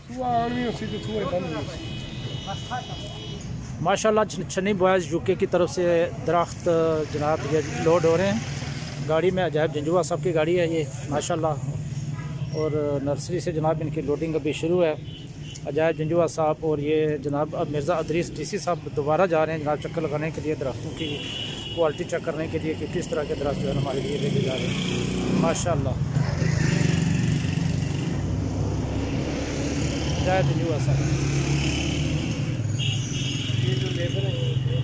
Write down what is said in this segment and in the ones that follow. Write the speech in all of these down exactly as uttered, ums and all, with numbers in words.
माशाल्लाह छन्नी boys UK की तरफ से दरख्त जनाब ये लोड हो रहे हैं गाड़ी में। अजायब जंजुआ साहब की गाड़ी है ये माशाल्लाह, और नर्सरी से जनाब इनकी लोडिंग अभी शुरू है। अजायब जंजुआ साहब और ये जनाब अब मिर्ज़ा अदरीस डीसी साहब दोबारा जा रहे हैं जनाब चक्कर लगाने के लिए, दरख्तों की क्वालिटी चेक करने के लिए कि किस तरह के दरख्त जो है हमारे लिए लेके जा रहे हैं माशाल्लाह। अजायब जंजुआ साहब ये जो लेबर है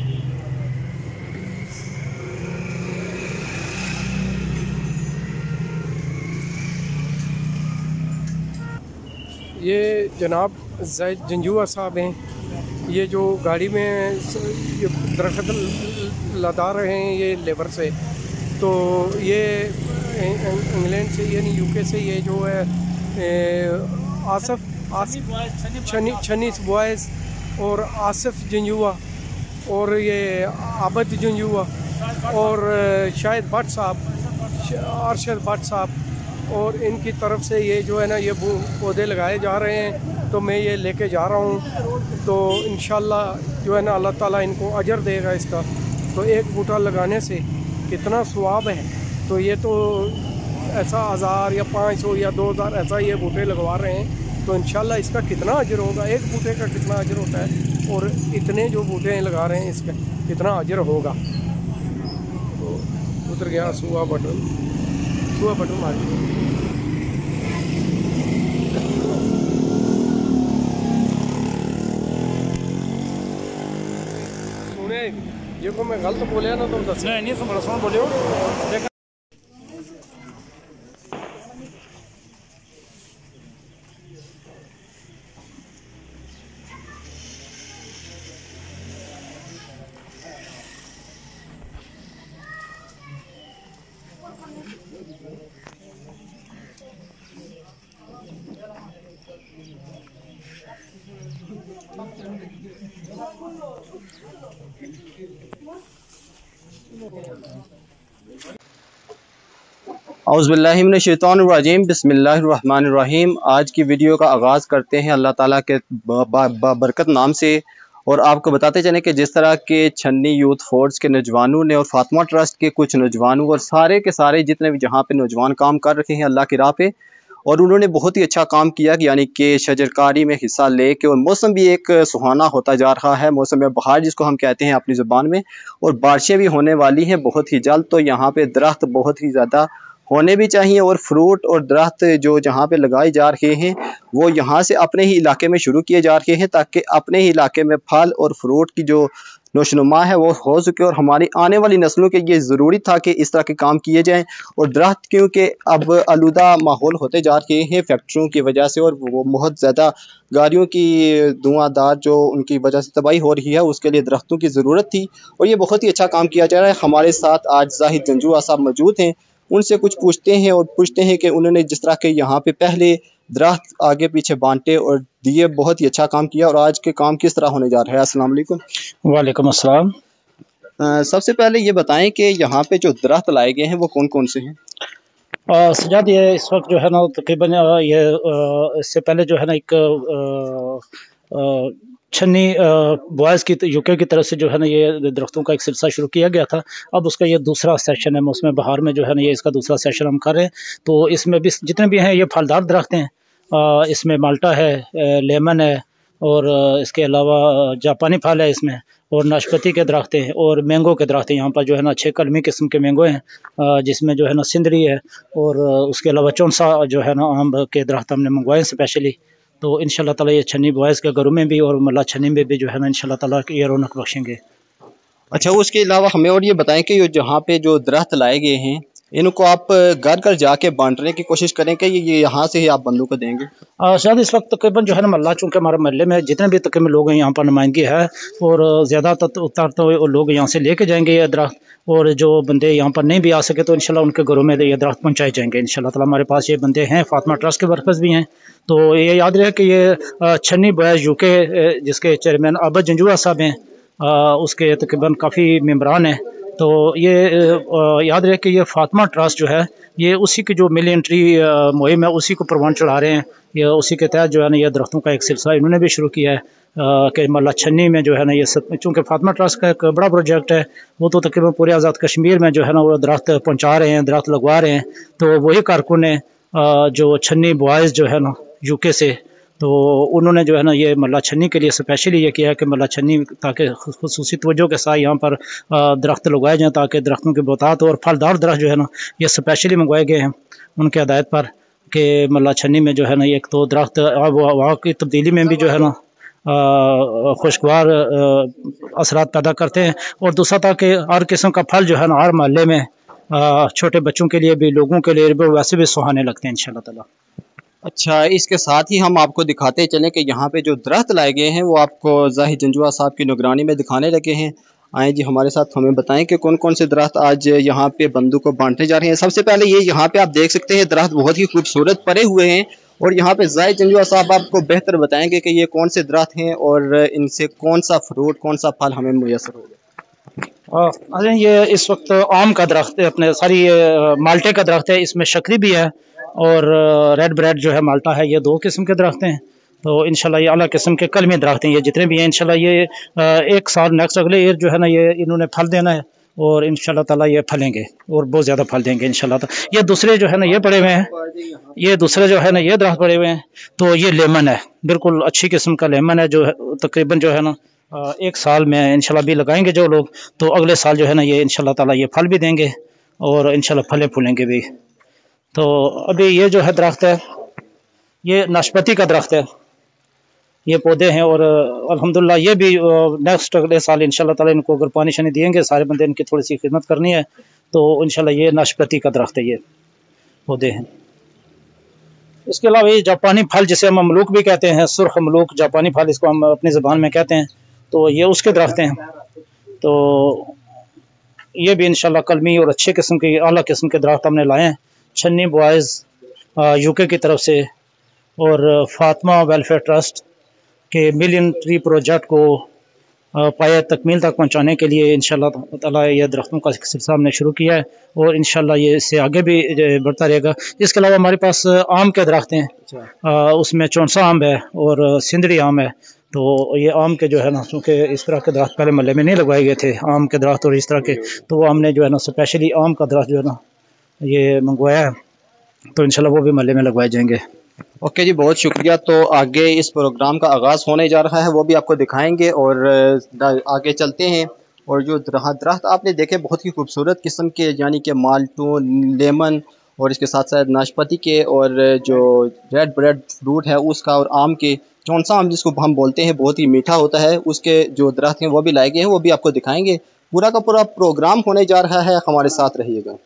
ये जनाब ज़ैद जंजुआ साहब हैं। ये जो गाड़ी में ये दरख्त लदा रहे हैं ये लेबर से, तो ये इंग्लैंड से यानी यूके से ये जो है आसिफ आसिफ छनी छनी बॉयज़ और आसिफ जंजुआ और ये आबद जंजुआ और शायद भट्ट साहब अरशद भट्ट साहब, और इनकी तरफ से ये जो है ना ये पौधे लगाए जा रहे हैं। तो मैं ये लेके जा रहा हूँ, तो इंशाल्लाह जो है ना अल्लाह ताला इनको अजर देगा इसका। तो एक बूटा लगाने से कितना सवाब है, तो ये तो ऐसा हज़ार या पाँच सौ या दो हज़ार ऐसा ये बूटे लगवा रहे हैं, तो इंशाल्लाह इसका कितना अजर होगा, एक बूटे का कितना अजर होता है और इतने जो बूटे लगा रहे हैं इसका कितना अजर होगा। तो उतर गया सुआ बटन सुआ बटन मार सुने ये को मैं गलत बोलिया ना तो दस नहीं नहीं सुन सुन बोलियो। औज़ुबिल्लाहि मिनश्शैतानिर्रजीम बिस्मिल्लाहिर्रहमानिर्रहीम। आज की वीडियो का आगाज़ करते हैं अल्लाह ताला के बरकत नाम से, और आपको बताते चलें कि जिस तरह के छन्नी यूथ फोर्स के नौजवानों ने और फातिमा ट्रस्ट के कुछ नौजवानों और सारे के सारे जितने भी जहाँ पे नौजवान काम कर रहे हैं अल्लाह की राह पे, और उन्होंने बहुत ही अच्छा काम किया कि यानी कि शजरकारी में हिस्सा लेके, और मौसम भी एक सुहाना होता जा रहा है, मौसम बहार जिसको हम कहते हैं अपनी ज़ुबान में, और बारिशें भी होने वाली हैं बहुत ही जल्द। तो यहाँ पे दरख्त बहुत ही ज़्यादा होने भी चाहिए, और फ्रूट और दरख्त जो जहाँ पे लगाए जा रहे हैं वो यहाँ से अपने ही इलाके में शुरू किए जा रहे हैं, ताकि अपने ही इलाके में फल और फ्रूट की जो नोशनुमा है वो हो सके, और हमारी आने वाली नस्लों के ये ज़रूरी था कि इस तरह के काम किए जाएं। और दरख्त क्योंकि अब आलूदा माहौल होते जा रहे हैं फैक्ट्रियों की वजह से, और वो बहुत ज़्यादा गाड़ियों की धुआंधार जो उनकी वजह से तबाही हो रही है, उसके लिए दरख्तों की ज़रूरत थी, और ये बहुत ही अच्छा काम किया जा रहा है। हमारे साथ आज ज़ाहिद जंजुआ साहब मौजूद हैं, उनसे कुछ पूछते हैं और पूछते हैं कि उन्होंने जिस तरह के यहाँ पे पहले दरख्त आगे पीछे बांटे और दिए, बहुत ही अच्छा काम किया, और आज के काम किस तरह होने जा रहा है। अस्सलाम वालेकुम। वालेकुम अस्सलाम। सबसे पहले ये बताएं कि यहाँ पे जो दरख्त लाए गए हैं वो कौन कौन से हैं? सजाद ये इस वक्त जो है ना तकरीबन ये इससे पहले जो है ना एक आ, आ, छन्नी बॉयज़ की यूके की तरफ से जो है ना ये दरख्तों का एक सिलसिला शुरू किया गया था। अब उसका ये दूसरा सेशन है, मौसम बहार में जो है ना ये इसका दूसरा सेशन हम कर रहे हैं। तो इसमें भी जितने भी हैं ये फलदार दरख्त हैं, इसमें माल्टा है, लेमन है, और इसके अलावा जापानी फल है इसमें, और नाशपाती के दरख्त हैं, और मैंगो के दरख्त हैं। यहाँ पर जो है ना छः कलमी किस्म के मैंगो हैं, जिसमें जो है ना सिंदरी है, और उसके अलावा चौंसा जो है ना आम के दरख्त हमने मंगवाए स्पेशली। तो इंशाल्लाह ताला ये छन्नी बॉयज़ के घरों में भी और मल्ला छन्नी में भी जो है ना इंशाल्लाह ताला ये रौनक बख्शेंगे। अच्छा, उसके अलावा हमें और ये बताएं कि ये जहाँ पे जो दरख्त लाए गए हैं इनको आप घर घर जाके बांटने की कोशिश करें कि ये यहाँ से ही आप बंदों को देंगे? शायद इस वक्त तकरीबन जो है ना मल्ला, चूँकि हमारे महल्ले में जितने भी तकरीबन लोग हैं यहाँ पर नुमाइंदगी है, और ज़्यादातर तो लोग यहाँ से लेके जाएंगे ये दरख्त, और जो बंदे यहाँ पर नहीं भी आ सके तो इंशाल्लाह उनके घरों में ये दरख्त पहुँचाए जाएंगे इंशाल्लाह ताला। हमारे पास ये बंदे हैं, फातिमा ट्रस्ट के वर्कर्स भी हैं। तो ये याद रहे कि ये छन्नी बॉयज़ यूके जिसके चेयरमैन आबद जंजुआ साहब हैं, उसके तकरीबन काफ़ी मेम्बरान हैं। तो ये याद रहे कि ये फातिमा ट्रस्ट जो है یہ اسی کی جو ملینٹری مہم ہے اسی کو پروان چڑھا رہے ہیں. یہ اسی کے تحت جو ہے نا یہ درختوں کا ایک سلسلہ انہوں نے بھی شروع کیا ہے کہ ملا چھنی میں جو ہے نا یہ سب، چونکہ فاطمہ ٹرسٹ کا ایک بڑا پروجیکٹ ہے، وہ تو تقریباً پورے آزاد کشمیر میں جو ہے نا وہ درخت پہنچا رہے ہیں، درخت لگوا رہے ہیں. تو وہی کارکن ہیں جو چھنی بوائز جو ہے نا یو کے سے، تو انہوں نے جو ہے نا یہ ملا چھنی کے لیے اسپیشلی یہ کیا ہے کہ ملا چھنی تاکہ خصوصی توجہ کے ساتھ یہاں پر درخت لگوائے جائیں تاکہ درختوں کے بہتات اور پھلدار درخت جو ہے نا یہ اسپیشلی منگوائے گئے ہیں ان کے ہدایت پر کہ ملا چھنی میں جو ہے نا ایک تو درخت آب و ہوا کی تبدیلی میں بھی جو ہے نا خوشگوار اثرات پیدا کرتے ہیں، اور دوسرا تاکہ ہر قسم کا پھل جو ہے نا ہر محلے میں چھوٹے بچوں کے لیے بھی، لوگوں کے لیے بھی ویسے بھی سہانے لگتے ہیں انشاءاللہ تعالی. اچھا، اس کے ساتھ ہی ہم آپ کو دکھاتے چلیں کہ یہاں پہ جو درخت لائے گئے ہیں وہ آپ کو زاہد جنجوعہ صاحب کی نگرانی میں دکھانے لگے ہیں. آئیں جی ہمارے ساتھ، ہمیں بتائیں کہ کون کون سے درخت آج یہاں پہ بندوں کو بانٹے جا رہے ہیں. سب سے پہلے یہ یہاں پہ آپ دیکھ سکتے ہیں درخت بہت ہی خوبصورت پڑے ہوئے ہیں، اور یہاں پہ زاہد جنجوعہ صاحب آپ کو بہتر بتائیں گے کہ یہ کون سے درخت ہیں اور ان سے کون سا فروٹ، کون سا پھل ہمیں میسر ہوگا. یہ اس وقت آم کا درخت ہے، اپنے ساری مالٹے کا درخت ہے، اس میں شکری بھی ہے اور ریڈ بریڈ جو ہے مالٹا ہے. یہ دو قسم کے درخت ہیں. تو انشاءاللہ یہ اعلیٰ قسم کے کلمی درخت ہیں یہ جتنے بھی ہیں. انشاءاللہ یہ ایک سال نیکسٹ اگلے ایئر جو ہے نا یہ انہوں نے پھل دینا ہے، اور انشاءاللہ تعالیٰ یہ پھلیں گے اور بہت زیادہ پھل دیں گے انشاءاللہ تعالیٰ. یہ دوسرے جو ہے نا یہ پڑے ہوئے ہیں، یہ دوسرے جو ہے نا یہ درخت پڑے ہوئے ہیں. تو یہ لیمن ہے، بالکل اچھی قسم کا لیمن ہے، جو تقریباً جو ہے نا ایک سال میں انشاءاللہ بھی لگائیں گے جو لوگ، تو اگلے سال جو ہے نا یہ انشاءاللہ تعالیٰ یہ پھل بھی دیں گے اور انشاءاللہ پھلیں پھولیں گے بھی. تو ابھی یہ جو ہے درخت ہے یہ ناشپاتی کا درخت ہے، یہ پودے ہیں، اور الحمدللہ یہ بھی نیکسٹ اگلے سال انشاءاللہ تعالیٰ ان کو اگر پانی شانی دیں گے، سارے بندے ان کی تھوڑی سی خدمت کرنی ہے، تو انشاءاللہ یہ ناشپاتی کا درخت ہے، یہ پودے ہیں. اس کے علاوہ یہ جاپانی پھل جسے ہم مملوک بھی کہتے ہیں، سرخ مملوک جاپانی پھل اس کو ہم اپنی زبان میں کہتے ہیں، تو یہ اس کے درخت ہیں. تو یہ بھی انشاءاللہ کلمی اور اچھے قسم کے اعلیٰ قسم کے درخت ہم نے لائے ہیں چھنی بوائز یو کے کی طرف سے اور فاطمہ ویلفیئر ٹرسٹ کے ملین ٹری پروجیکٹ کو پایہ تکمیل تک پہنچانے کے لیے انشاءاللہ تعالیٰ یہ درختوں کا سلسلہ ہم نے شروع کیا ہے، اور انشاءاللہ یہ اس سے آگے بھی بڑھتا رہے گا. اس کے علاوہ ہمارے پاس آم کے درخت ہیں، اس میں چونسا آم ہے اور سندری آم ہے. تو یہ آم کے جو ہے نا چونکہ اس طرح کے درخت پہلے محلے میں نہیں لگوائے گئے تھے، آم کے درخت اور اس طرح کے، تو وہ ہم نے جو ہے نا اسپیشلی آم کا درخت جو ہے نا یہ منگوایا ہے، تو انشاءاللہ وہ بھی محلے میں لگوائے جائیں گے. اوکے جی، بہت شکریہ. تو آگے اس پروگرام کا آغاز ہونے جا رہا ہے، وہ بھی آپ کو دکھائیں گے، اور آگے چلتے ہیں. اور جو درخت آپ نے دیکھے بہت ہی خوبصورت قسم کے، یعنی کہ مالٹو، لیمن، اور اس کے ساتھ ساتھ ناشپاتی کے، اور جو ریڈ بریڈ فروٹ ہے اس کا، اور آم کے، چونسا آم جس کو ہم بولتے ہیں، بہت ہی میٹھا ہوتا ہے، اس کے جو درخت ہیں وہ بھی لائے گئے ہیں، وہ بھی آپ کو دکھائیں گے. پورا کا پورا پروگرام ہونے جا رہا ہے، ہمارے ساتھ رہیے گا.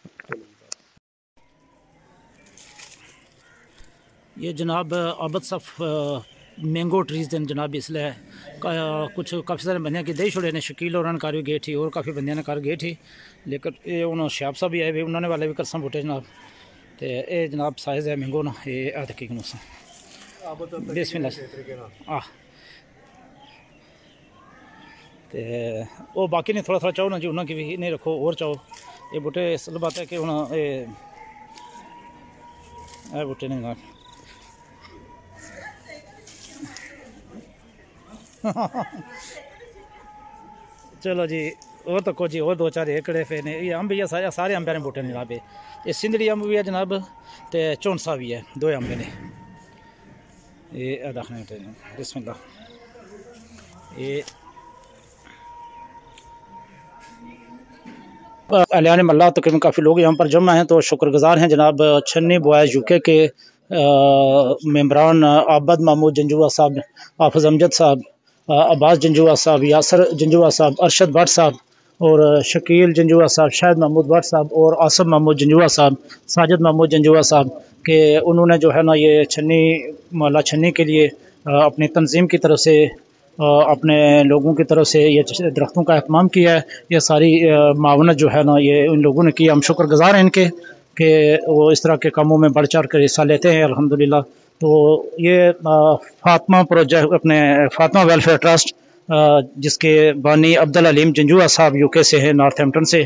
یہ جناب عابد صف مینگو ٹریز دن جناب اس لیے کچھ کافی سارے بندے کی دہی چھوڑے نے شکیل اور کار بھی گئی تھی اور کافی بندے نے کر گئی تھی، لیکن یہ انہوں شیاب صاحب بھی آئے ہوئے، انہوں نے والے بھی کرساں بوٹے جناب. تو یہ جناب سائز ہے مینگو نا، یہ ادکی نوسا بسم اللہ آ وہ باقی نہیں تھوڑا تھوڑا چاہو نا جی، انہوں کی بھی نہیں رکھو اور چاہو. یہ بوٹے اصل بات ہے کہ انہوں یہ بوٹے نہیں جناب چلو جی اور تکو جی، اور دو چار ایکڑے پہ نے. یہ امب بھی ہے، سارے سارے امبے نے بوٹے نے جناب. یہ سندری امب بھی ہے جناب، تے چونسا بھی ہے، دو امبے نے. یہ داخلے بسم اللہ. یہ اہلیان ملا تقریباً کافی لوگ یہاں پر جمع ہیں، تو شکر گزار ہیں جناب چھنی بوائز یو کے کے ممبران عابد محمود جنجوعہ صاحب، حافظ امجد صاحب، عباس جنجوعہ صاحب، یاسر جنجوعہ صاحب، ارشد بٹ صاحب، اور شکیل جنجوعہ صاحب، شاہد محمود بٹ صاحب، اور آصف محمود جنجوعہ صاحب، ساجد محمود جنجوعہ صاحب، کہ انہوں نے جو ہے نا یہ چھنی محلہ چھنی کے لیے اپنی تنظیم کی طرف سے، اپنے لوگوں کی طرف سے یہ درختوں کا اہتمام کیا ہے. یہ ساری معاونت جو ہے نا یہ ان لوگوں نے کی. ہم شکر گزار ہیں ان کے کہ وہ اس طرح کے کاموں میں بڑھ چڑھ کر حصہ لیتے ہیں الحمدللہ. تو یہ فاطمہ پروجیکٹ، اپنے فاطمہ ویلفیئر ٹرسٹ جس کے بانی عبدالعلیم جنجوعہ صاحب یو کے سے ہیں، نارتھ ہیمپٹن سے،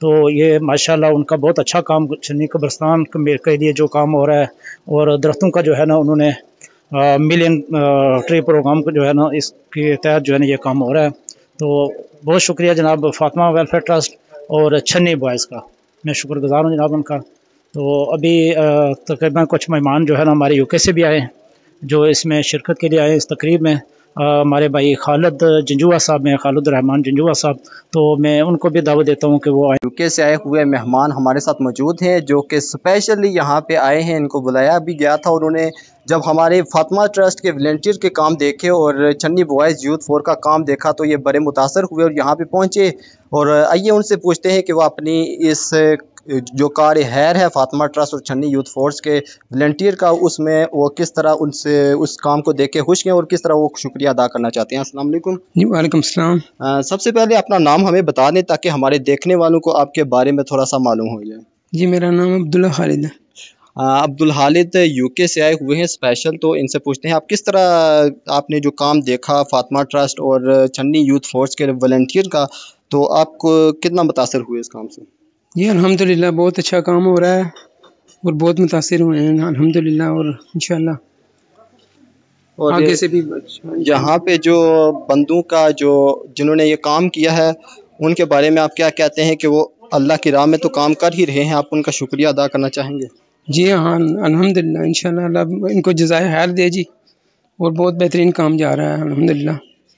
تو یہ ماشاءاللہ ان کا بہت اچھا کام چھنی قبرستان کے لیے جو کام ہو رہا ہے، اور درختوں کا جو ہے نا انہوں نے ملین ٹری پروگرام کو جو ہے نا اس کے تحت جو ہے نا یہ کام ہو رہا ہے. تو بہت شکریہ جناب فاطمہ ویلفیئر ٹرسٹ اور چھنی بوائز کا، میں شکر گزار ہوں جناب ان کا. تو ابھی تقریباً کچھ مہمان جو ہے نا ہمارے یو کے سے بھی آئے ہیں جو اس میں شرکت کے لیے آئے اس تقریب میں. ہمارے بھائی خالد جنجوا صاحب ہیں، خالد الرحمان جنجوا صاحب، تو میں ان کو بھی دعوت دیتا ہوں کہ وہ آئیں. یو کے سے آئے ہوئے مہمان ہمارے ساتھ موجود ہیں جو کہ اسپیشلی یہاں پہ آئے ہیں. ان کو بلایا بھی گیا تھا، انہوں نے جب ہمارے فاطمہ ٹرسٹ کے والنٹیئر کے کام دیکھے اور چھنی بوائز یوتھ فور کا کام دیکھا تو یہ بڑے متاثر ہوئے اور یہاں پہ پہنچے. اور آئیے ان سے پوچھتے ہیں کہ وہ اپنی اس جو کار خیر ہے فاطمہ ٹرسٹ اور چھنی یوتھ فورس کے والنٹیئر کا، اس میں وہ کس طرح ان سے اس کام کو دیکھ کے خوش ہیں اور کس طرح وہ شکریہ ادا کرنا چاہتے ہیں. السلام علیکم. جی وعلیکم السلام. سب سے پہلے اپنا نام ہمیں بتا دیں تاکہ ہمارے دیکھنے والوں کو آپ کے بارے میں تھوڑا سا معلوم ہو جائے. جی میرا نام عبداللہ خالد ہے. عبد الخالد یو کے سے آئے ہوئے ہیں اسپیشل، تو ان سے پوچھتے ہیں آپ کس طرح آپ نے جو کام دیکھا فاطمہ ٹرسٹ اور چھنی یوتھ فورس کے والنٹیئر کا، تو آپ کو کتنا متاثر ہوئے اس کام سے؟ جی الحمدللہ بہت اچھا کام ہو رہا ہے اور بہت متاثر ہوئے ہیں الحمدللہ، اور انشاءاللہ اور آگے سے بھی. یہاں پہ جو بندوں کا جو جنہوں نے یہ کام کیا ہے ان کے بارے میں آپ کیا کہتے ہیں کہ وہ اللہ کی راہ میں تو کام کر ہی رہے ہیں، آپ ان کا شکریہ ادا کرنا چاہیں گے؟ جی ہاں الحمدللہ انشاءاللہ اللہ ان کو جزائے خیر دے جی، اور بہت بہترین کام جا رہا ہے الحمدللہ.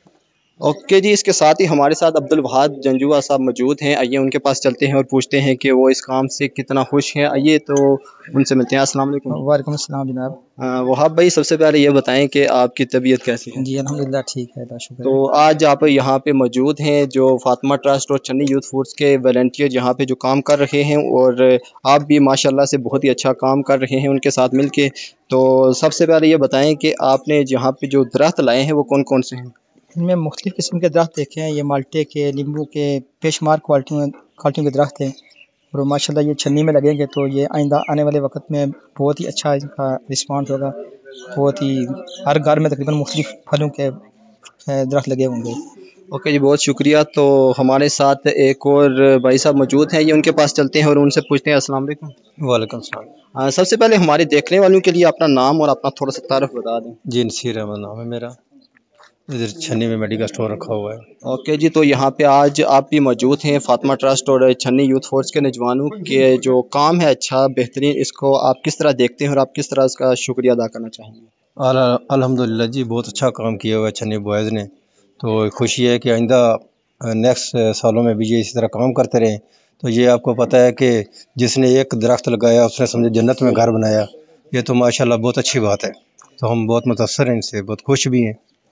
اوکے جی، اس کے ساتھ ہی ہمارے ساتھ عبد الوہاب جنجوا صاحب موجود ہیں. آئیے ان کے پاس چلتے ہیں اور پوچھتے ہیں کہ وہ اس کام سے کتنا خوش ہیں. آئیے تو ان سے ملتے ہیں. السلام علیکم. وعلیکم السلام جناب. وہاب بھائی سب سے پہلے یہ بتائیں کہ آپ کی طبیعت کیسی ہے؟ جی الحمدللہ ٹھیک ہے، اللہ شکر. تو آج آپ یہاں پہ موجود ہیں جو فاطمہ ٹرسٹ اور چھنی یوتھ فورس کے والنٹیئر یہاں پہ جو کام کر رہے ہیں، اور آپ بھی ماشاءاللہ سے بہت ہی اچھا کام کر رہے ہیں ان کے ساتھ مل کے. تو سب سے پہلے یہ بتائیں کہ آپ نے یہاں پہ جو درخت لائے ہیں وہ کون کون سے ہیں؟ ان میں مختلف قسم کے درخت دیکھے ہیں، یہ مالٹے کے، لیمبو کے، بے شمار کوالٹیوں کوالٹیوں کے درخت ہیں، اور ماشاءاللہ یہ چھنی میں لگیں گے تو یہ آئندہ آنے والے وقت میں بہت ہی اچھا ان کا رسپانس ہوگا. بہت ہی ہر گھر میں تقریباً مختلف پھلوں کے درخت لگے ہوں گے. اوکے جی، بہت شکریہ. تو ہمارے ساتھ ایک اور بھائی صاحب موجود ہیں، یہ ان کے پاس چلتے ہیں اور ان سے پوچھتے ہیں. السلام علیکم. وعلیکم السلام. سب سے پہلے ہمارے دیکھنے والوں کے لیے اپنا نام اور اپنا تھوڑا سا تعارف بتا دیں. جی نصیر احمد نام ہے میرا، ادھر چھنی میں میڈیکل اسٹور رکھا ہوا ہے. اوکے جی، تو یہاں پہ آج آپ بھی موجود ہیں فاطمہ ٹرسٹ اور چھنی یوتھ فورس کے نوجوانوں کے جو کام ہے اچھا بہترین، اس کو آپ کس طرح دیکھتے ہیں اور آپ کس طرح اس کا شکریہ ادا کرنا چاہیں گے؟ الحمدللہ جی بہت اچھا کام کیا ہوا ہے چھنی بوائز نے. تو خوشی ہے کہ آئندہ نیکسٹ سالوں میں بھی یہ اسی طرح کام کرتے رہیں. تو یہ آپ کو پتہ ہے کہ جس نے ایک درخت لگایا اس نے سمجھے جنت میں گھر بنایا. یہ تو ماشاءاللہ بہت اچھی بات ہے، تو ہم بہت متاثر ہیں ان سے، بہت خوش بھی ہیں.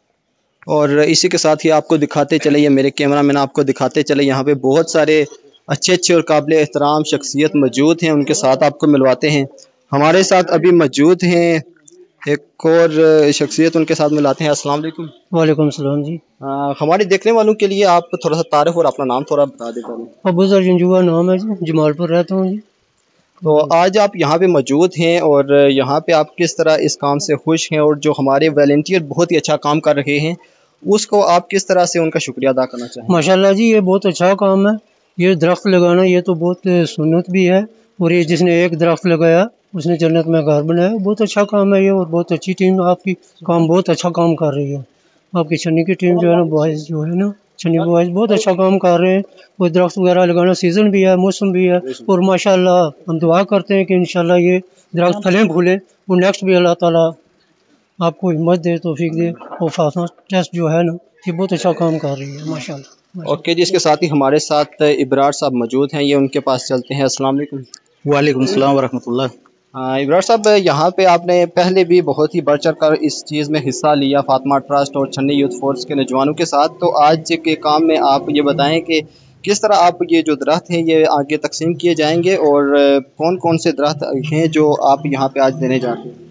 اور اسی کے ساتھ ہی آپ کو دکھاتے چلے، یہ میرے کیمرہ مین آپ کو دکھاتے چلے، یہاں پہ بہت سارے اچھے اچھے اور قابل احترام شخصیت موجود ہیں، ان کے ساتھ آپ کو ملواتے ہیں. ہمارے ساتھ ابھی موجود ہیں ایک اور شخصیت، ان کے ساتھ ملاتے ہیں. السلام علیکم. وعلیکم السلام جی. ہمارے دیکھنے والوں کے لیے آپ تھوڑا سا تعارف اور اپنا نام تھوڑا بتا دیتے ہیں. ابو ذر جنجوا نام ہے جی، جمال پور رہتا ہوں جی. تو آج آپ یہاں پہ موجود ہیں اور یہاں پہ آپ کس طرح اس کام سے خوش ہیں، اور جو ہمارے والنٹیئر بہت ہی اچھا کام کر رہے ہیں اس کو آپ کس طرح سے ان کا شکریہ ادا کرنا چاہیں؟ ماشاءاللہ جی یہ بہت اچھا کام ہے، یہ درخت لگانا یہ تو بہت سنت بھی ہے، اور یہ جس نے ایک درخت لگایا اس نے جنت میں گھر بنایا. بہت اچھا کام ہے یہ، اور بہت اچھی ٹیم آپ کی کام بہت اچھا کام کر رہی ہے. آپ کی چھنی کی ٹیم جو ہے نا بوائز جو ہے نا چھنی بوائز بہت اچھا کام کر رہے ہیں. وہ درخت وغیرہ لگانا سیزن بھی ہے، موسم بھی ہے، اور ماشاءاللہ ہم دعا کرتے ہیں کہ انشاءاللہ یہ درخت پھلیں پھولیں، اور نیکسٹ بھی اللہ تعالیٰ آپ کو ہمت دے، توفیق دے. اور فاطمہ ٹرسٹ جو ہے نا یہ بہت اچھا کام کر رہی ہے ماشاءاللہ. اوکے جی، اس کے ساتھ ہی ہمارے ساتھ ابرار صاحب موجود ہیں، یہ ان کے پاس چلتے ہیں. السلام علیکم. وعلیکم السلام ورحمۃ اللہ. ابرار صاحب، یہاں پہ آپ نے پہلے بھی بہت ہی بڑھ چڑھ کر اس چیز میں حصہ لیا فاطمہ ٹرسٹ اور چھنی یوتھ فورس کے نوجوانوں کے ساتھ، تو آج کے کام میں آپ یہ بتائیں کہ کس طرح آپ یہ جو درخت ہیں یہ آگے تقسیم کیے جائیں گے، اور کون کون سے درخت ہیں جو آپ یہاں پہ آج دینے جا رہے ہیں؟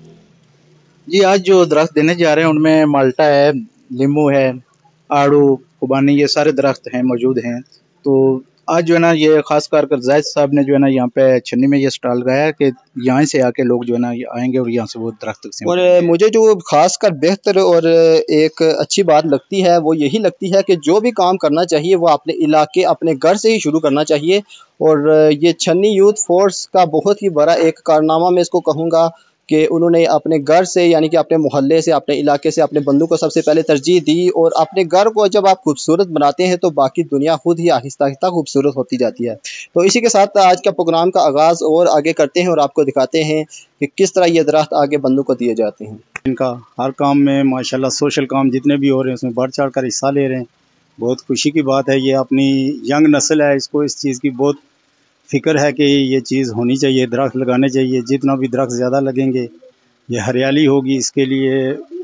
جی آج جو درخت دینے جا رہے ہیں ان میں مالٹا ہے، لیمو ہے، آڑو، خوبانی، یہ سارے درخت ہیں موجود ہیں. تو आज जो है ना ये खास कर कर जायद साहब ने जो है ना यहाँ पे छन्नी में ये स्टॉल लगाया है कि यहाँ से आके लोग जो है ना आएंगे और यहाँ से वो दरख्त तक और मुझे जो खास कर बेहतर और एक अच्छी बात लगती है वो यही लगती है कि जो भी काम करना चाहिए वो अपने इलाके अपने घर से ही शुरू करना चाहिए। और ये छन्नी यूथ फोर्स का बहुत ही बड़ा एक कारनामा मैं इसको कहूँगा कि उन्होंने अपने घर से यानी कि अपने मोहल्ले से अपने इलाके से अपने बंदों को सबसे पहले तरजीह दी। और अपने घर को जब आप खूबसूरत बनाते हैं तो बाकी दुनिया खुद ही आहिस्ता आहिस्ता खूबसूरत होती जाती है। तो इसी के साथ आज का प्रोग्राम का आगाज़ और आगे करते हैं और आपको दिखाते हैं कि किस तरह ये दरख्त आगे बंदों को दिए जाते हैं। इनका हर काम में माशाल्लाह सोशल काम जितने भी हो रहे हैं उसमें बढ़ चढ़ कर हिस्सा ले रहे हैं। बहुत खुशी की बात है। ये अपनी यंग नस्ल है, इसको इस चीज़ की बहुत फ़िक्र है कि ये चीज़ होनी चाहिए, दरख्त लगाने चाहिए। जितना भी दरख्त ज़्यादा लगेंगे ये हरियाली होगी, इसके लिए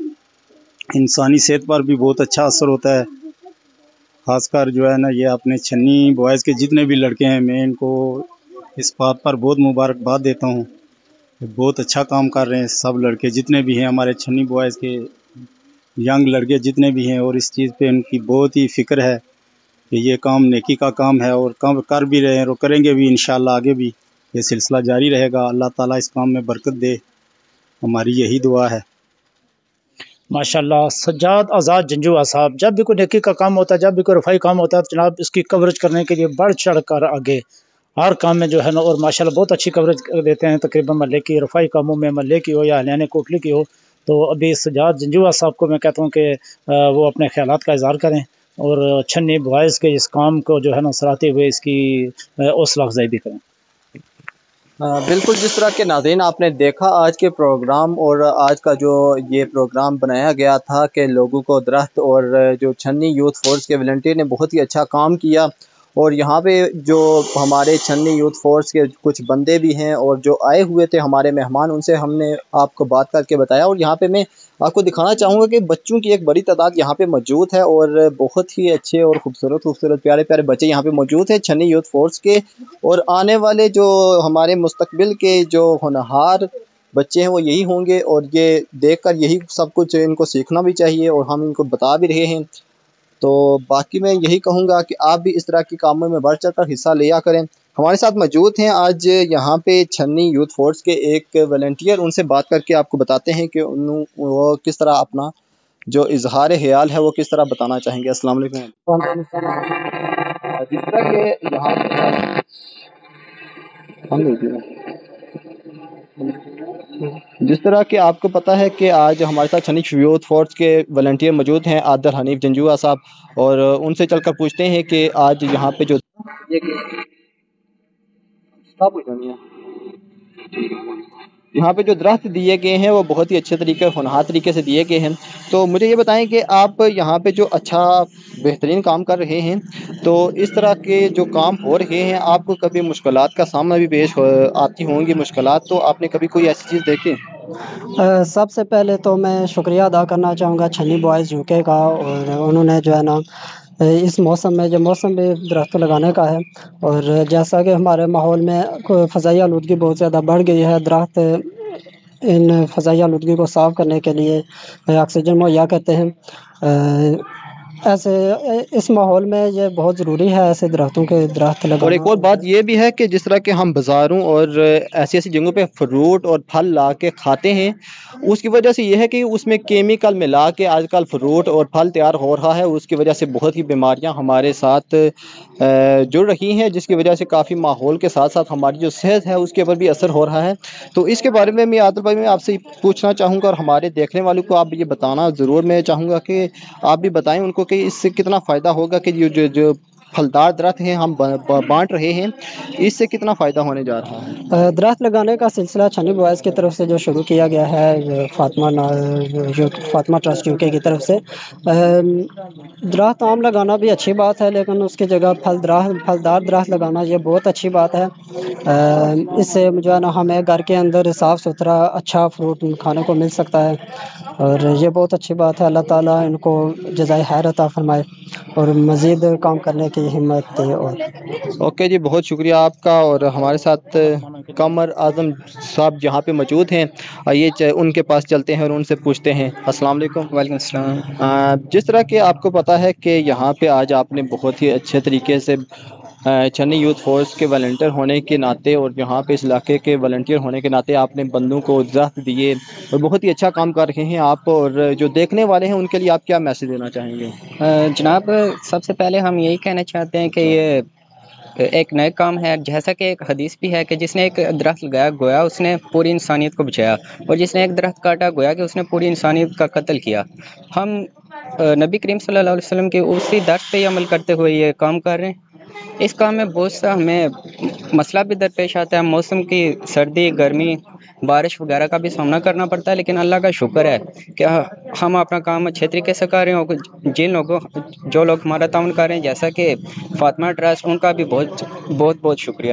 इंसानी सेहत पर भी बहुत अच्छा असर होता है। ख़ासकर जो है ना ये अपने छन्नी बॉयज़ के जितने भी लड़के हैं मैं इनको इस बात पर बहुत मुबारकबाद देता हूँ। बहुत अच्छा काम कर रहे हैं सब लड़के जितने भी हैं हमारे छन्नी बॉयज़ के यंग लड़के जितने भी हैं। और इस चीज़ पे उनकी बहुत ही फ़िक्र है कि ये काम नेकी का काम है और काम कर भी रहे हैं और करेंगे भी इंशाल्लाह। आगे भी ये सिलसिला जारी रहेगा। अल्लाह ताला इस काम में बरकत दे, हमारी यही दुआ है। माशाल्लाह सज्जाद आज़ाद जंजुआ साहब, जब भी कोई नेकी का काम होता है, जब भी कोई रफ़ाई काम होता है तो जनाब इसकी कवरेज करने के लिए बढ़ चढ़ कर आगे हर काम में जो है ना, और माशाल्लाह बहुत अच्छी कवरेज देते हैं। तकरीबन महल्ले की रफ़ाई कामों में, महल्ले की हो या हलियाने कोटली की हो। तो अभी सज्जाद जंजुआ साहब को मैं कहता हूँ कि वो अपने ख्यालात का इज़हार करें और छन्नी बॉयज़ के इस काम को जो है ना सराहते हुए इसकी हौसला अफजाई भी करें। बिल्कुल, जिस तरह के नाज़रीन आपने देखा आज के प्रोग्राम और आज का जो ये प्रोग्राम बनाया गया था कि लोगों को दरख्त और जो छन्नी यूथ फोर्स के वॉलंटियर ने बहुत ही अच्छा काम किया। और यहाँ पे जो हमारे छन्नी यूथ फोर्स के कुछ बंदे भी हैं और जो आए हुए थे हमारे मेहमान, उनसे हमने आपको बात करके बताया। और यहाँ पे मैं आपको दिखाना चाहूँगा कि बच्चों की एक बड़ी तादाद यहाँ पे मौजूद है और बहुत ही अच्छे और खूबसूरत खूबसूरत प्यारे प्यारे बच्चे यहाँ पे मौजूद हैं छन्नी यूथ फोर्स के। और आने वाले जो हमारे मुस्तकबिल के जो होनहार बच्चे हैं वो यही होंगे और ये देख कर यही सब कुछ इनको सीखना भी चाहिए और हम इनको बता भी रहे हैं। तो बाकी मैं यही कहूँगा कि आप भी इस तरह के कामों में बढ़ चढ़ कर हिस्सा लिया करें। हमारे साथ मौजूद हैं आज यहाँ पे छन्नी यूथ फोर्स के एक वॉलंटियर, उनसे बात करके आपको बताते हैं कि उन वो किस तरह अपना जो इजहार ख्याल है वो किस तरह बताना चाहेंगे। अस्सलाम वालेकुम। जिस तरह के यहाँ जिस तरह कि आपको पता है कि आज हमारे साथ छन्नी यूथ फोर्स के वॉलंटियर मौजूद हैं आदर हनीफ जंजुआ साहब, और उनसे चलकर पूछते हैं कि आज यहाँ पे जो यहाँ पे जो दरख्त दिए गए हैं वो बहुत ही अच्छे तरीके होनहार तरीके से दिए गए हैं। तो मुझे ये बताएं कि आप यहाँ पे जो अच्छा बेहतरीन काम कर रहे हैं, तो इस तरह के जो काम हो रहे हैं आपको कभी मुश्किलात का सामना भी पेश आती होंगी मुश्किलात, तो आपने कभी कोई ऐसी चीज़ देखी? सबसे पहले तो मैं शुक्रिया अदा करना चाहूँगा छन्नी बॉयज़ यूके का, और उन्होंने जो है ना इस मौसम में जो मौसम में दरख्त लगाने का है। और जैसा कि हमारे माहौल में फ़ज़ाई आलूदगी बहुत ज़्यादा बढ़ गई है, दरख्त इन फ़ज़ाई आलूदगी को साफ़ करने के लिए ऑक्सीजन मुहैया करते हैं। ऐसे इस माहौल में ये बहुत ज़रूरी है ऐसे दरख्तों के दरख्त लगाना। और एक और बात ये भी है कि जिस तरह के हम बाज़ारों और ऐसी ऐसी जगहों पे फ्रूट और फल ला के खाते हैं, उसकी वजह से ये है कि उसमें केमिकल मिला के आजकल फ्रूट और फल तैयार हो रहा है। उसकी वजह से बहुत ही बीमारियां हमारे साथ जुड़ रही हैं, जिसकी वजह से काफ़ी माहौल के साथ साथ हमारी जो सेहत है उसके ऊपर भी असर हो रहा है। तो इसके बारे में मैं आदिल भाई मैं आपसे पूछना चाहूँगा और हमारे देखने वालों को आप ये बताना ज़रूर मैं चाहूँगा कि आप भी बताएँ उनको कि इससे कितना फ़ायदा होगा कि जो जो, जो फलदार दरख्त हैं हम बांट रहे हैं, इससे कितना फ़ायदा होने जा रहा है? दरख्त लगाने का सिलसिला छन्नी बॉयज़ की तरफ से जो शुरू किया गया है, फातिमा फातिमा ट्रस्ट यूके की तरफ से, दरख्त आम लगाना भी अच्छी बात है, लेकिन उसकी जगह फल दरख्त फलदार दरख्त लगाना ये बहुत अच्छी बात है। इससे जो है ना हमें घर के अंदर साफ़ सुथरा अच्छा फ्रूट खाने को मिल सकता है, और ये बहुत अच्छी बात है। अल्लाह ताला इनको जज़ाए खैर अता फरमाए और मज़ीद काम करने की हिम्मत दे। और ओके जी, बहुत शुक्रिया आपका। और हमारे साथ कमर आज़म साहब जहाँ पे मौजूद हैं, आइए उनके पास चलते हैं और उनसे पूछते हैं। अस्सलाम वालेकुम। वालेकुम अस्सलाम। जिस तरह के आपको पता है कि यहाँ पे आज आपने बहुत ही अच्छे तरीके से چھنی یوتھ فورس کے والنٹیئر ہونے کے ناطے اور یہاں پہ اس علاقے کے والنٹیئر ہونے کے ناطے آپ نے بندوں کو درخت دیے اور بہت ہی اچھا کام کر رہے ہیں آپ، اور جو دیکھنے والے ہیں ان کے لیے آپ کیا میسج دینا چاہیں گے؟ جناب سب سے پہلے ہم یہی کہنا چاہتے ہیں کہ یہ ایک نئے کام ہے، جیسا کہ ایک حدیث بھی ہے کہ جس نے ایک درخت لگایا گویا اس نے پوری انسانیت کو بچایا، اور جس نے ایک درخت کاٹا گویا کہ اس نے پوری انسانیت کا قتل کیا۔ ہم نبی کریم صلی اللہ علیہ وسلم کے اسی درس پہ ہی عمل کرتے ہوئے یہ کام کر رہے ہیں۔ اس کام میں بہت سا ہمیں مسئلہ بھی درپیش آتا ہے، موسم کی سردی گرمی بارش وغیرہ کا بھی سامنا کرنا پڑتا ہے، لیکن اللہ کا شکر ہے کہ ہم اپنا کام اچھے طریقے سے کر رہے ہیں۔ جن لوگوں جو لوگ ہمارا تعاون کر رہے ہیں جیسا کہ فاطمہ ٹرسٹ، ان کا بھی بہت بہت بہت شکریہ۔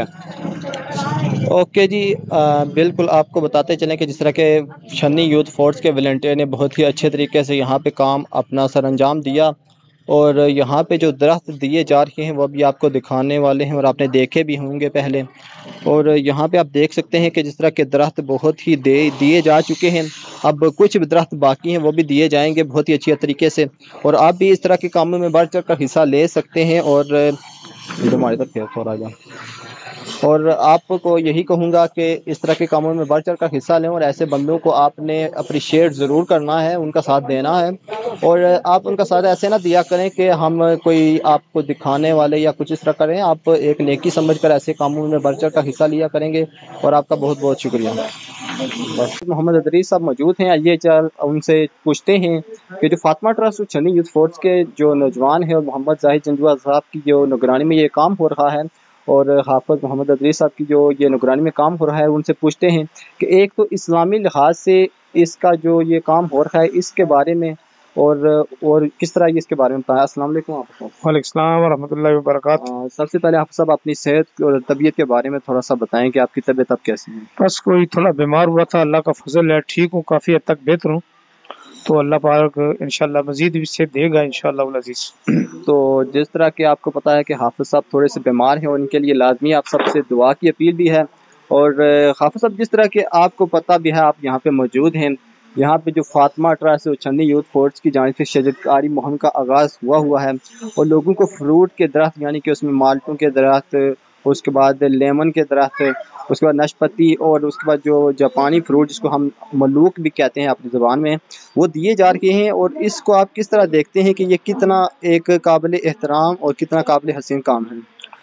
اوکے جی، آ, بالکل آپ کو بتاتے چلیں کہ جس طرح کے چھنی یوتھ فورس کے والنٹیئر نے بہت ہی اچھے طریقے سے یہاں پہ کام اپنا سر انجام دیا، اور یہاں پہ جو درخت دیے جا رہے ہیں وہ بھی آپ کو دکھانے والے ہیں اور آپ نے دیکھے بھی ہوں گے پہلے، اور یہاں پہ آپ دیکھ سکتے ہیں کہ جس طرح کے درخت بہت ہی دے دیے جا چکے ہیں، اب کچھ درخت باقی ہیں وہ بھی دیے جائیں گے بہت ہی اچھی طریقے سے، اور آپ بھی اس طرح کے کاموں میں بڑھ چڑھ کر حصہ لے سکتے ہیں، اور ہماری طرف تھوڑا جا اور آپ کو یہی کہوں گا کہ اس طرح کے کاموں میں بڑھ چڑھ کر حصہ لیں، اور ایسے بندوں کو آپ نے اپریشیٹ ضرور کرنا ہے، ان کا ساتھ دینا ہے، اور آپ ان کا ساتھ ایسے نہ دیا کریں کہ ہم کوئی آپ کو دکھانے والے یا کچھ اس طرح کریں، آپ ایک نیکی سمجھ کر ایسے کاموں میں بڑھ چڑھ کر حصہ لیا کریں گے، اور آپ کا بہت بہت شکریہ۔ بس محمد ادریس صاحب موجود ہیں، آئیے چل ان سے پوچھتے ہیں کہ جو فاطمہ ٹرسٹ اور چھنی یوتھ فورس کے جو نوجوان ہیں اور محمد زاہد جنجوعہ صاحب کی جو نگرانی میں یہ کام ہو رہا ہے، اور حافظ محمد ادریس صاحب کی جو یہ نگرانی میں کام ہو رہا ہے، ان سے پوچھتے ہیں کہ ایک تو اسلامی لحاظ سے اس کا جو یہ کام ہو رہا ہے اس کے بارے میں، اور اور کس طرح یہ اس کے بارے میں بتائیں۔ السلام علیکم آپ کو۔ وعلیکم السلام ورحمۃ اللہ وبرکاتہ۔ سب سے پہلے آپ سب اپنی صحت اور طبیعت کے بارے میں تھوڑا سا بتائیں کہ آپ کی طبیعت اب کیسی ہے؟ بس کوئی تھوڑا بیمار ہوا تھا، اللہ کا فضل ہے، ٹھیک ہوں، کافی حد تک بہتر ہوں، تو اللہ پاک انشاءاللہ مزید بھی سے دے گا انشاءاللہ العزیز۔ تو جس طرح کہ آپ کو پتا ہے کہ حافظ صاحب تھوڑے سے بیمار ہیں، اور ان کے لیے لازمی آپ سب سے دعا کی اپیل بھی ہے، اور حافظ صاحب جس طرح کہ آپ کو پتہ بھی ہے آپ یہاں پہ موجود ہیں، یہاں پہ جو فاطمہ ٹرسٹ اور چھنی یوتھ فورس کی جانب سے شجرکاری مہم کا آغاز ہوا ہوا ہے، اور لوگوں کو فروٹ کے درخت یعنی کہ اس میں مالٹوں کے درخت، اس کے بعد لیمن کے درخت، اس کے بعد نشپتی، اور اس کے بعد جو جاپانی فروٹ جس کو ہم ملوک بھی کہتے ہیں اپنی زبان میں، وہ دیے جا رہے ہیں، اور اس کو آپ کس طرح دیکھتے ہیں کہ یہ کتنا ایک قابل احترام اور کتنا قابل حسین کام ہے؟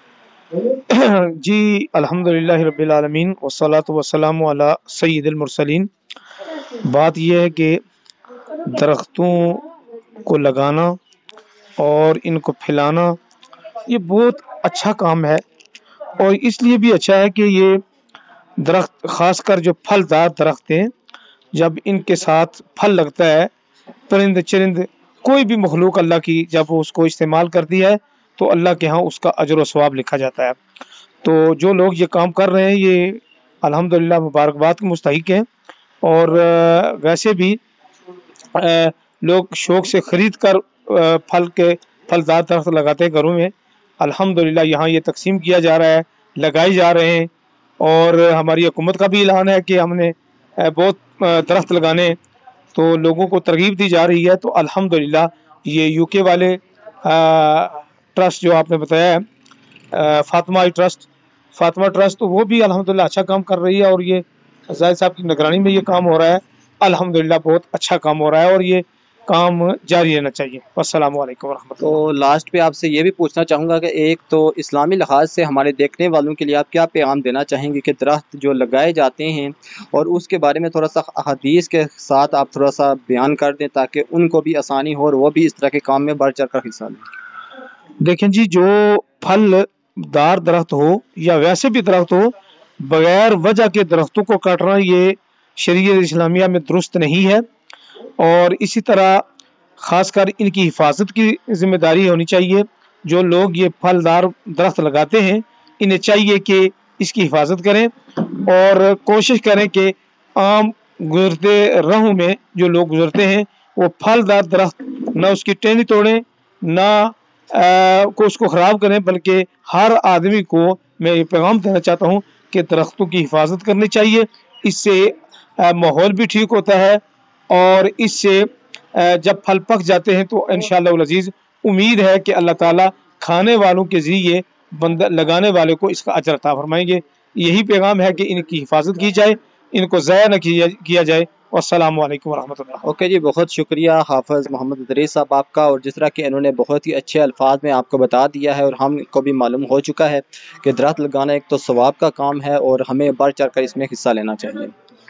جی الحمدللہ رب العالمین والصلاۃ والسلام علی سید المرسلین۔ بات یہ ہے کہ درختوں کو لگانا اور ان کو پھیلانا یہ بہت اچھا کام ہے، اور اس لیے بھی اچھا ہے کہ یہ درخت خاص کر جو پھل دار درخت ہیں، جب ان کے ساتھ پھل لگتا ہے، پرند چرند کوئی بھی مخلوق اللہ کی جب اس کو استعمال کرتی ہے تو اللہ کے ہاں اس کا اجر و ثواب لکھا جاتا ہے۔ تو جو لوگ یہ کام کر رہے ہیں یہ الحمدللہ مبارکباد کے مستحق ہیں، اور ویسے بھی لوگ شوق سے خرید کر پھل کے پھلدار درخت لگاتے ہیں گھروں میں، الحمدللہ یہاں یہ تقسیم کیا جا رہا ہے، لگائے جا رہے ہیں، اور ہماری حکومت کا بھی اعلان ہے کہ ہم نے بہت درخت لگانے، تو لوگوں کو ترغیب دی جا رہی ہے۔ تو الحمدللہ یہ یو کے والے ٹرسٹ جو آپ نے بتایا ہے فاطمہ ٹرسٹ فاطمہ ٹرسٹ تو وہ بھی الحمدللہ اچھا کام کر رہی ہے، اور یہ زاہد صاحب کی نگرانی میں یہ کام ہو رہا ہے، الحمدللہ بہت اچھا کام ہو رہا ہے، اور یہ کام جاری رہنا چاہیے۔ السلام علیکم ورحمۃ اللہ۔ تو لاسٹ پہ آپ سے یہ بھی پوچھنا چاہوں گا کہ ایک تو اسلامی لحاظ سے ہمارے دیکھنے والوں کے لیے آپ کیا پیغام دینا چاہیں گے کہ درخت جو لگائے جاتے ہیں اور اس کے بارے میں تھوڑا سا حدیث کے ساتھ آپ تھوڑا سا بیان کر دیں تاکہ ان کو بھی آسانی ہو اور وہ بھی اس طرح کے کام میں بڑھ چڑھ کر حصہ لیں؟ دیکھیں جی، جو پھل دار درخت ہو یا ویسے بھی درخت ہو، بغیر وجہ کے درختوں کو کاٹنا یہ شریعت اسلامیہ میں درست نہیں ہے، اور اسی طرح خاص کر ان کی حفاظت کی ذمہ داری ہونی چاہیے۔ جو لوگ یہ پھل دار درخت لگاتے ہیں انہیں چاہیے کہ اس کی حفاظت کریں، اور کوشش کریں کہ عام گزرتے راہوں میں جو لوگ گزرتے ہیں وہ پھل دار درخت نہ اس کی ٹہنی توڑیں، نہ کو اس کو خراب کریں، بلکہ ہر آدمی کو میں یہ پیغام دینا چاہتا ہوں کہ درختوں کی حفاظت کرنی چاہیے۔ اس سے ماحول بھی ٹھیک ہوتا ہے، اور اس سے جب پھل پک جاتے ہیں تو انشاءاللہ العزیز امید ہے کہ اللہ تعالیٰ کھانے والوں کے ذریعے بندہ لگانے والے کو اس کا اجر عطا فرمائیں گے. یہی پیغام ہے کہ ان کی حفاظت کی جائے, ان کو ضائع نہ کیا کیا جائے. والسلام علیکم ورحمۃ اللہ. اوکے جی, بہت شکریہ حافظ محمد ادریس صاحب آپ کا. اور جس طرح کہ انہوں نے بہت ہی اچھے الفاظ میں آپ کو بتا دیا ہے اور ہم کو بھی معلوم ہو چکا ہے کہ درخت لگانا ایک تو ثواب کا کام ہے اور ہمیں بڑھ چڑھ کر اس میں حصہ لینا چاہیے.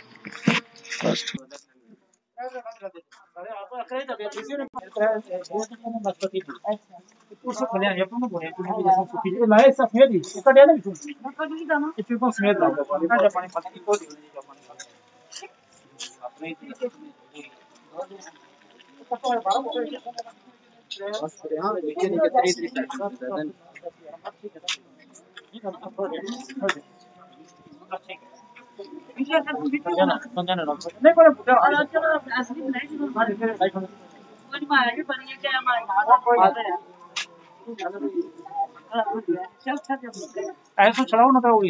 ایسا چلاؤ نا تو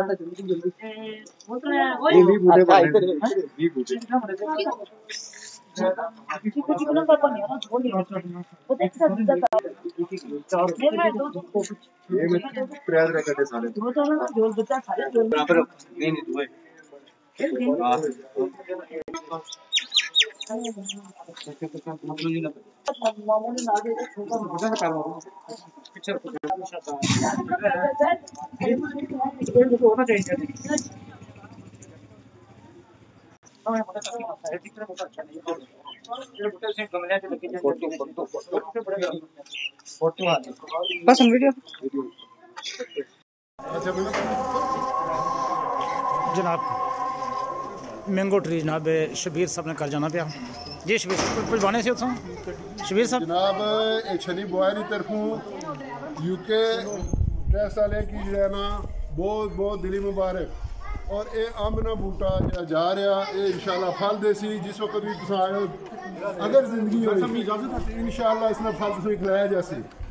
جناب مینگو ٹری جناب شبیر صاحب نے کل جانا پیا. جی شبیر صاحب کچھ بانے سے اتوں شبیر صاحب جناب چھنی بوائے کی طرفوں یو کے تیس سالے کی جو ہے نا بہت بہت دلی مبارک. اور اے امنا بوٹا جا رہا اے انشاءاللہ پھل دے سی جس وقت بھی تساں اگر زندگی ہوئی انشاءاللہ اس نے پھل تساں کھلایا جاسی.